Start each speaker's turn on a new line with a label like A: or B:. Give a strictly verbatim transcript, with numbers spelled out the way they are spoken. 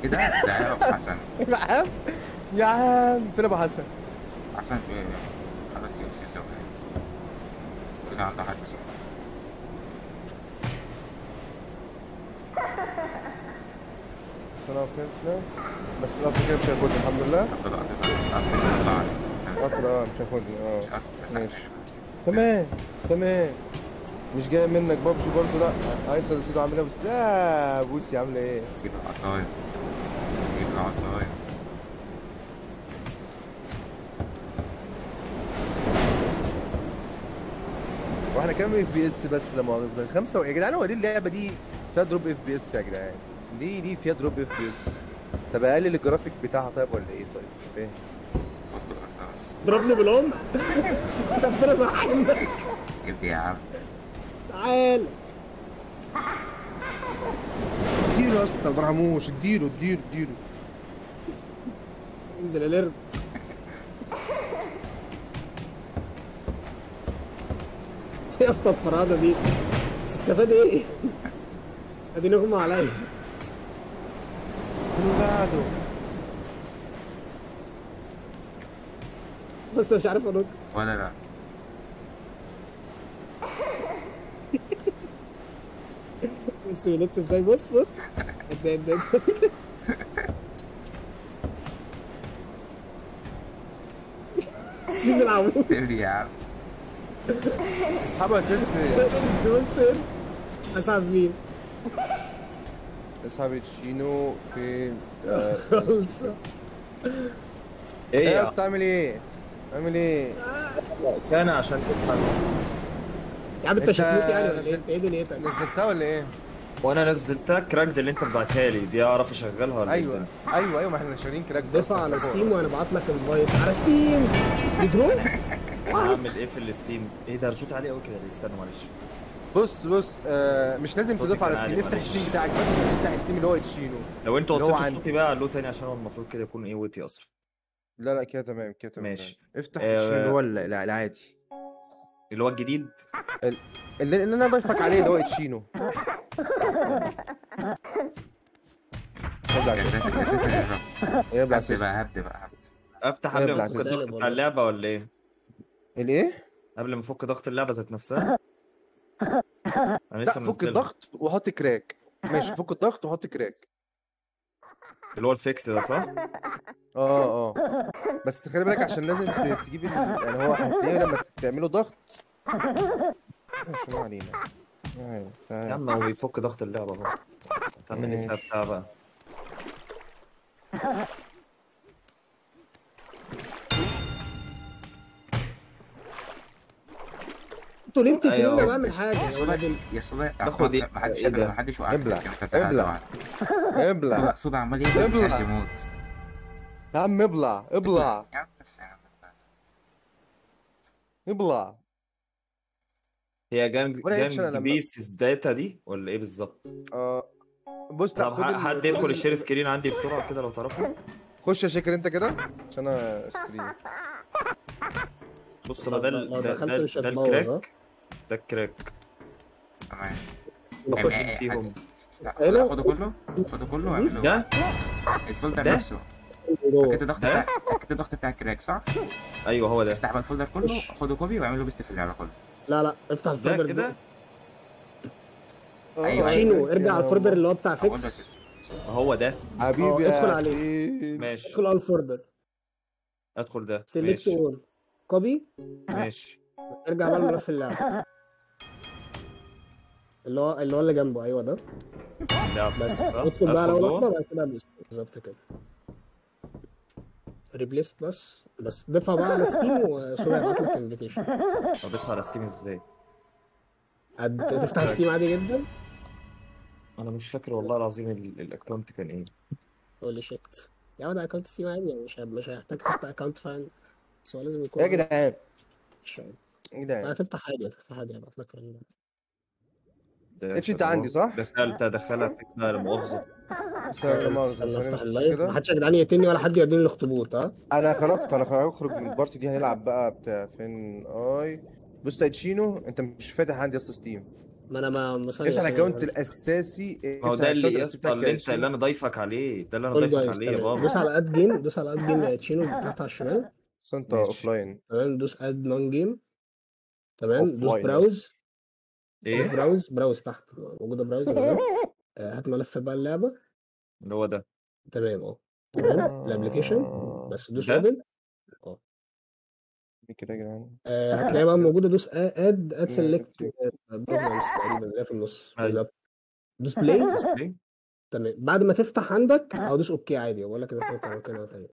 A: ايه ده؟ ده يا ابو حسن.
B: يا عم يا عم فين ابو حسن؟
A: حسن في. خلاص سيب سيب سيب كده عنده حد بس.
B: بس انا فهمت. بس القطر كده مش هياخدني الحمد لله.
A: قطر قطر قطر
B: القطر اه مش هياخدني اه.
A: مش قطر بس
B: ماشي
A: كده.
B: تمام تمام. مش جاي منك بابجي برضه لا. عايز سيدو عامل ايه بس لا بوسي عامله ايه؟
A: سيب العصاية. سيب العصاية.
B: واحنا كام اف بي اس بس لا مؤاخذه خمسه و... يا جدعان هو ليه اللعبه دي فيها دروب اف بي اس يا جدعان؟ دي دي فيها دروب اف بي اس. طب اقلل الجرافيك بتاعها طيب ولا ايه طيب مش فاهم.
A: خد بالرصاص.
C: ضربني بالام. ربنا محمد.
A: سيب دي يا عم.
C: تعال.
B: اديله يا اسطى ما ترحموش اديله اديله اديله.
C: انزل الارم. يا اسطى الفرادة دي تستفاد ايه؟ اديني اغمى عليا.
B: اللي بعده.
C: بس أنا مش عارف انط.
A: ولا لا.
C: بص بينط ازاي بص بص. قد ايه قد ايه. سيب العمود.
A: سيب دي يا عم.
B: اسحبوا اسيست.
C: بص اسحب مين؟
B: اسحب تشينو فين؟ آه،
C: خلصة.
B: ايه
D: ايه
B: يا
D: يا
B: اسطى عامل ايه؟ عامل ايه؟
D: سنة عشان تفهم.
C: يا عم انت
B: انت
C: شكلوك يعني ولا ايه؟
B: نزلت-
C: انت ايه دنيتك؟
B: نزلتها ولا ايه؟
D: وانا نزلتها كراكد اللي انت بعتها لي دي، اعرف اشغلها ولا ايه
B: ايوه
D: الدنيا؟
B: ايوه ايوه ما احنا شغالين كراك
C: دفع على ستيم وانا بعت لك انفايت على ستيم. بيدرو.
D: اعمل ايه في الستيم؟ ايه ده رشوت عالي قوي كده ليه؟ استنى معلش.
B: بص بص آه مش لازم
D: صوتي
B: تضيف على
D: كان
B: ستيم.
D: عالي،
B: افتح
D: معلش.
B: ستيم بتاعك بس. افتح ستيم اللي هو تشينو.
D: لو انت
B: اللي هو
D: وطيت
B: عندي.
D: صوتي بقى علو تاني عشان هو المفروض كده يكون ايه وطي اصلا.
B: لا لا كده تمام كده تمام.
D: ماشي.
B: افتح تشينو اللي
D: آه
B: هو ال- ال- العادي.
D: اللي هو الجديد.
B: ال- اللي, اللي انا ضايفك عليه اللي هو تشينو.
D: استنى.
B: ابلع
A: يا
B: اسيست.
A: ساتر يا ساتر يا رب.
B: ابلع
A: هبد
B: اسيست.
A: بقى هبد بقى هبد.
D: افتح
B: ايه
D: قبل ما
B: ابلع
D: افك
B: اسيست.
D: الضغط بتاع اللعبة ولا ايه؟
B: الايه؟
D: قبل ما افك ضغط اللعبة ذات نفسها. انا
B: لا
D: لسه
B: فك
D: منزلها.
B: الضغط وحط كراك. ماشي فك الضغط وحط كراك.
D: اللي هو الفيكس ده صح؟
B: اه اه. بس خلي بالك عشان لازم ت- تجيب ال... يعني هو هتلاقيه لما تعمله ضغط. ماشي ما علينا. تعال
D: يا
B: تعال.
D: عم هو بيفك ضغط اللعبة اهو. تعمل فيها
B: ماشي.
D: بتاع بقى.
C: انتوا ليه بتقتلوني
D: ايوه.
C: وانا بعمل حاجه
A: يا
C: يا
A: صدى
C: ولاد ال...
A: يا صدى
D: باخد ايه؟
A: ما حدش
D: ايه ده؟
A: ما حدش وقع في
B: ابلع
A: السيستم بتاع ساعة
B: ابلع
A: واحدة.
B: ابلع
A: صدى عمال يجري مش عايز
B: ابلع
A: يموت.
B: يا عم ابلع ابلع
A: يا عم بس يا عم.
B: ابلع.
D: هي جانج
B: ولا اتش انا
D: جانج
B: لما
D: بيست داتا دي ولا ايه بالظبط؟
B: آه بص لا
D: طب
B: خد
D: ح-
B: ال...
D: حد
B: خد
D: يدخل
B: ال...
D: الشير سكرين عندي بسرعة كده لو تعرفوا.
B: خش يا شاكر انت كده عشان انا ستريم.
D: بص
C: لو
D: انا ده ال-
C: لو
D: ده
C: دخلت
D: ده,
C: مش
D: ده
C: هتبوظ ها.
D: الكراك. ده الكراك.
A: تمام.
C: نخش
A: يعني
D: فيهم.
A: لا
C: هنا.
A: خده كله. خده كله واعمله
D: ده
A: الفولدر
D: ده
A: نفسه.
C: جوه.
A: فكده الضغط
D: ده
A: بتاع فكده الضغط بتاع الكراك صح؟
D: ايوه هو ده.
A: افتح بقى الفولدر كله
C: خش.
A: خده كوبي واعمله بيست في اللعبة كله.
C: لا لا افتح
D: ده
C: الفولدر
D: كده.
C: ده.
A: أيوة،
C: تشينو
B: أيوة.
C: ارجع على الفولدر اللي هو بتاع
A: اقول له
C: فيكس.
A: سيستم.
D: هو ده.
B: حبيبي
C: اه ادخل
B: يا
C: عليه.
B: سين.
D: ماشي.
C: ادخل على الفولدر.
D: ادخل ده.
C: سيلكت
D: ماشي.
C: اول. كوبي.
D: ماشي.
C: ارجع بقى لملف اللعبه. اللي هو اللي هو اللي جنبه ايوه ده.
D: اللعب
C: بس
D: صح؟
C: ادخل بقى على
D: ادخل
C: اول واحده
D: جوه.
C: وبعد كده بس- بالظبط كده. ريبليست بس بس ضيفها بقى على ستيم وسوري هبعت لك انفيتيشن.
D: اضيفها على ستيم ازاي؟
C: تفتح ستيم عادي جدا.
D: انا مش فاكر والله العظيم ال- الاكونت كان ايه.
C: هولي شيت. يا عم ده اكونت ستيم عادي يعني مش مش هيحتاج حتى اكونت فاهم. بس هو لازم يكون
B: يا
C: عندك
B: جدعان
C: شوية.
B: يا جدعان
C: هتفتح عادي هتفتح عادي هبعت لك رن.
B: اتش
D: داخل
B: انت عندي
D: اهو.
B: صح؟
D: دخلت ادخلها فكره لا مؤاخذه.
B: بس لا مؤاخذة
C: استنى
B: ثانية
C: افتح
B: بس
C: اللايف
B: كده.
C: محدش يا جدعان يقتلني ولا حد يوديني الاخطبوط ها.
B: انا خرجت انا هخرج من البارتي دي هنلعب بقى بتاع فين اي. بص يا تشينو انت مش فاتح عندي يا اسطى ستيم.
C: ما انا ما مثلا
B: افتح الاكونت الاساسي.
D: ما هو
B: افتح
D: ده اللي
B: الأكونت
D: يا
B: الأساسي
D: اسطى
B: بتاعك
D: اللي انت
B: عشرين.
D: اللي انا ضايفك عليه، ده اللي انا
C: فول
D: ضايفك
C: جايز
D: عليه يا
C: تمام.
D: بابا.
C: دوس على اد جيم، دوس على اد جيم يا تشينو تحت على الشمال.
B: بس انت
D: ماشي.
B: اوف لاين.
C: تمام دوس اد نون جيم. تمام
B: اوف
C: دوس
B: لاين يا
C: براوز. دوس
D: ايه
C: براوز براوز تحت موجوده براوز بالظبط. آه، هات ملف بقى اللعبه.
D: اللي هو ده؟
C: تمام اه تمام الابلكيشن بس دوس
D: ده
C: اوبن.
B: كده يا جدعان.
C: آه هتلاقي بقى موجوده دوس اد اد سيلكت بروجرامز تقريبا اللي هي في النص
D: أيوة.
C: بالظبط. دوس بلاي.
D: ليه؟
C: تمام بعد ما تفتح عندك او دوس اوكي عادي بقول لك ان احنا ممكن نعمل كده تاني.